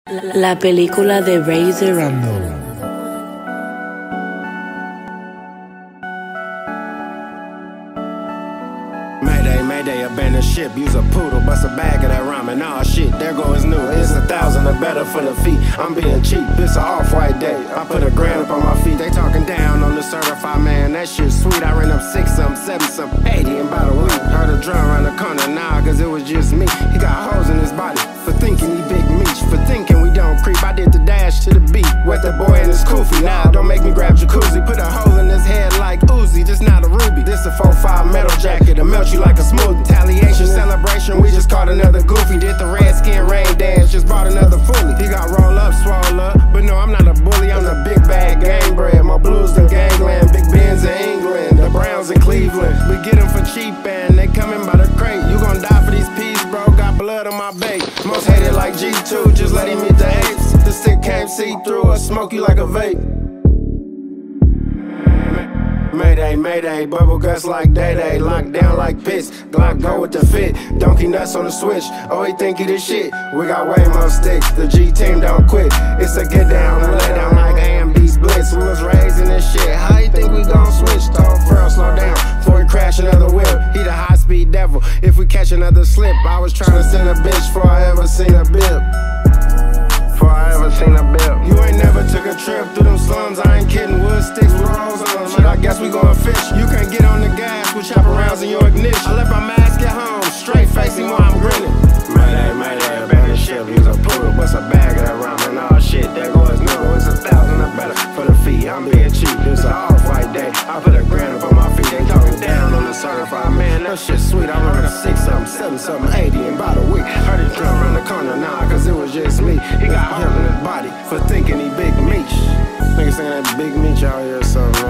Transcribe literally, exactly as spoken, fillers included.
La película de Razor Ramon. Mayday, mayday, abandoned ship. Use a poodle, bust a bag of that ramen. Aw, shit, there goes new. It's a thousand or better for the feet. I'm being cheap, it's a off-white day. I put a grand up on my feet. They talking down on the certified man. That shit sweet. I ran up six some, seven some, eighty in about a week. Heard a drum around the corner, nah, cause it was just me. He got holes in his body for thinking he big meat. For thinking we don't creep. I did the dash to the beat. Wet the boy in his koofy. Nah, don't make me grab jacuzzi. Put a hole in his head like Uzi, just not a ruby. This a four five metal jacket, it'll melt you like a smoothie. Retaliation, celebration, we just caught another goofy. Did the redskin rain dance, just bought another fully. He got roll up, swole up, but no, I'm not a bully. I'm the big bad gang bread. More blues than gangland. Big Benz in England, the Browns in Cleveland. We get them for cheap and they coming by the crate. You gon' die for these peas, bro, got blood on my bait. Most hated like G two, just let him eat the apes. The stick came see-through or smoke you like a vape. Mayday, mayday, bubble guts like Day-Day. Locked down like pits, Glock go with the fit. Donkey nuts on the switch, oh he think he the shit. We got way more sticks, the G team don't quit. It's a get down and lay down like A M B's blitz. We was raised in this shit, how you think we gon' switch? Stone Furl, slow down, before we crash another whip. He the high speed devil, if we catch another slip. I was trying to send a bitch before I ever seen a bip. Before I ever seen a bip. You ain't never took a trip through them slums, I ain't kidding. Wood sticks with rolls on them, shit, I guess we going fish. You can't get on the gas with chopper rounds in your ignition. I left my mask at home, straight facing while I'm grinning. Mayday, mayday, abandoned ship. Use a poodle, bust a bag of that ramen. All shit, there goes new. It's a thousand or better for the fee. I'm being cheap, it's a off-white day. I put a grand up on my feet. They talking down on the certified man. That shit sweet. I run a six something, seven something, eighty in about a week. Heard it drum around the corner, nah, cause it was just me. He got him in his body for thinking he big meat. Niggas saying that big meat out here or something.